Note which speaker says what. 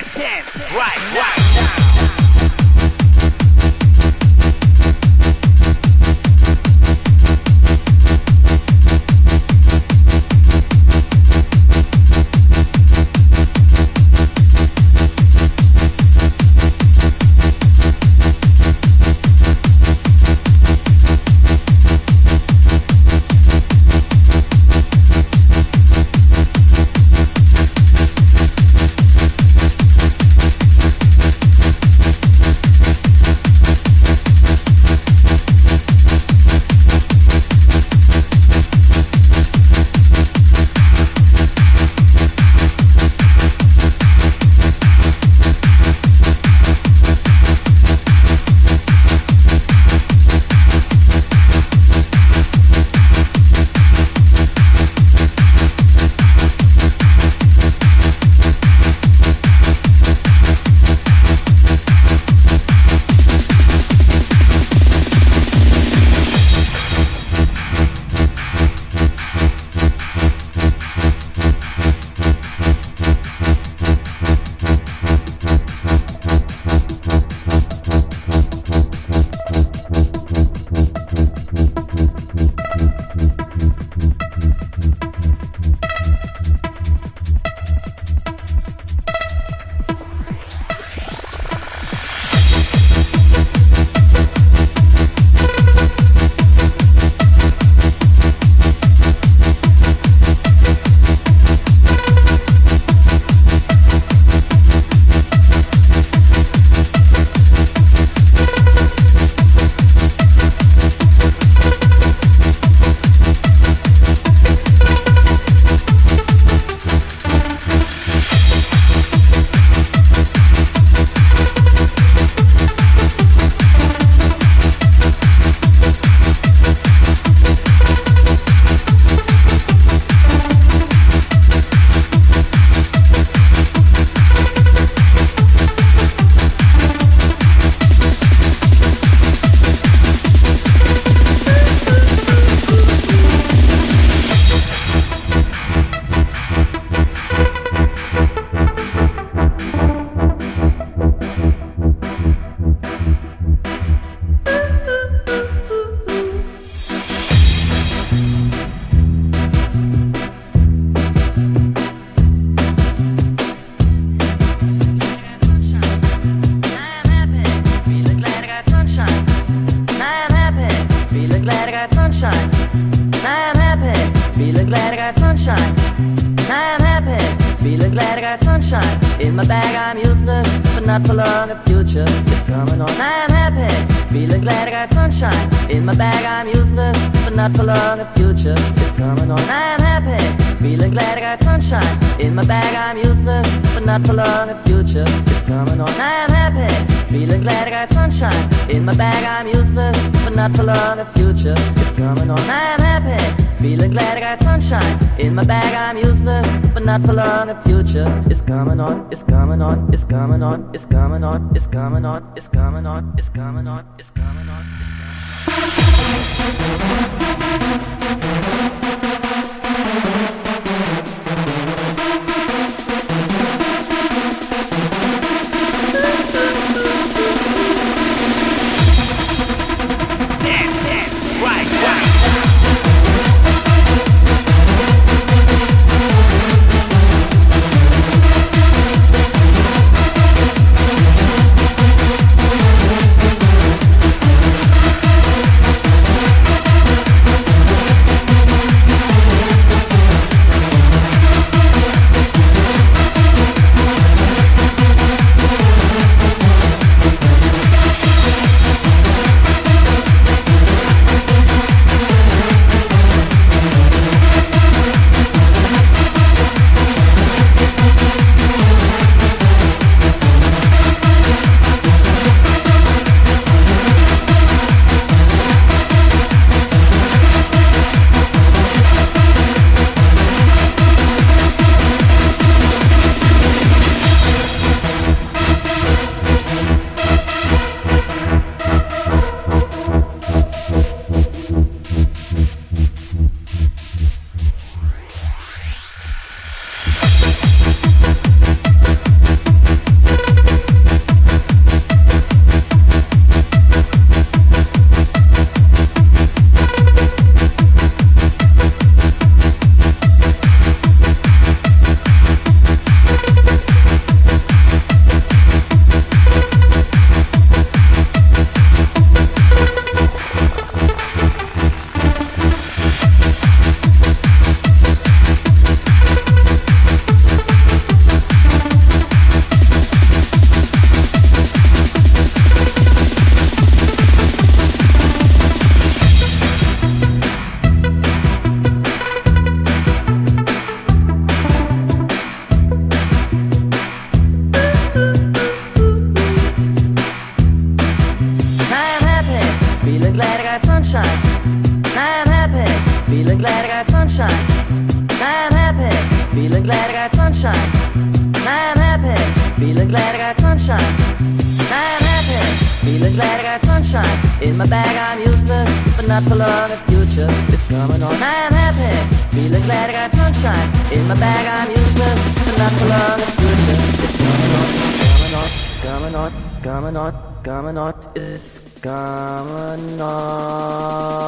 Speaker 1: Feeling glad I got sunshine in my bag. I'm useless, but not for long. The future is coming on. I'm happy. Feeling glad I got sunshine in my bag. I'm useless, but not for long. The future is coming on. I'm happy. Feeling glad I got sunshine in my bag. I'm useless, but not for long. The future is coming on. I'm happy. Feeling glad I got sunshine in my bag. I'm useless, but not for long. The future is coming on. I'm happy. Feeling glad I got sunshine in my bag. I'm useless, but not for long. The future is coming on. It's coming on. It's coming on. It's coming on. It's coming on. It's coming on. It's coming on. It's coming on. sunshine. I'm happy, feeling glad I got sunshine. I'm happy, feeling glad I got sunshine. In my bag I'm useless, but not for long, the future is coming on. I'm happy, feeling glad I got sunshine. In my bag I'm useless, but not for long, the future is coming on. Coming on, coming on, coming on, coming on, it's coming on.